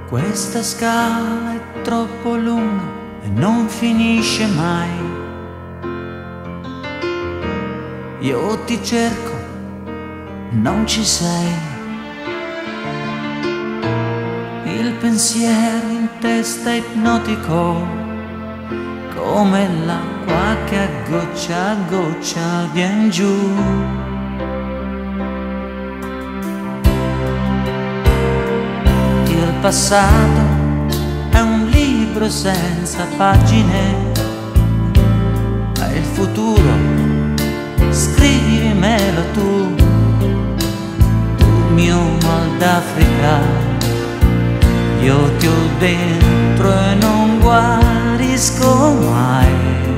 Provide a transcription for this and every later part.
Questa scala è troppo lunga e non finisce mai. Io ti cerco, non ci sei. Il pensiero in testa è ipnotico, come l'acqua che a goccia vien giù. Il passato è un libro senza pagine, ma il futuro scrivimelo tu, mio mal d'Africa. Io ti ho dentro e non guarisco mai.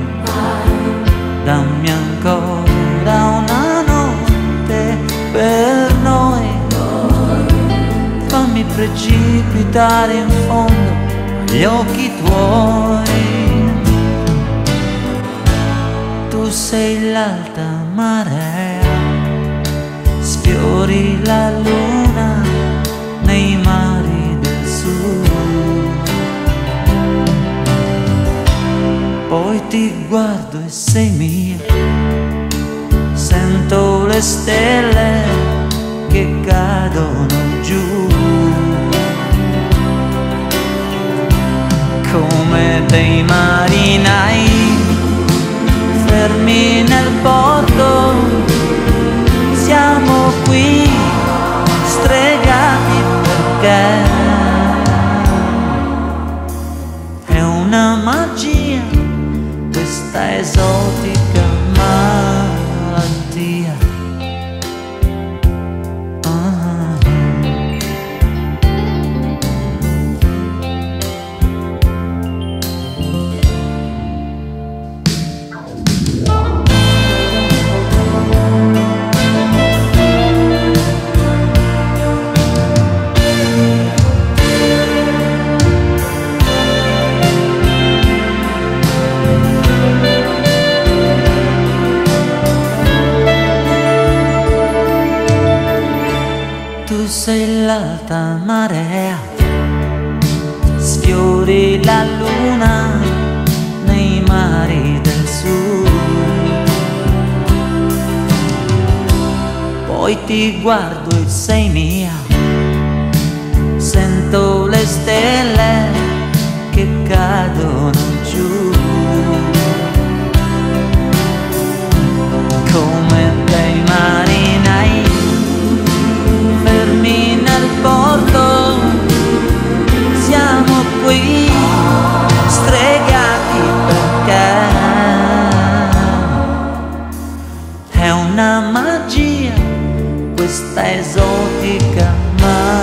Dammi ancora una notte per noi, fammi precipitare in fondo agli occhi tuoi. Tu sei l'alta marea, sfiori la luna nei mari del sud. Poi ti guardo e sei mia, sento le stelle che cadono giù, come dei marinai fermi nel porto. Siamo qui stregati perché è una magia questa esotica malattia. Tu sei l'alta marea, sfiori la luna nei mari del sud. Poi ti guardo e sei mia, sento le stelle che cadono giù, come dei marinai fermi nel porto. Siamo qui stregati perché è una magia questa esotica magia.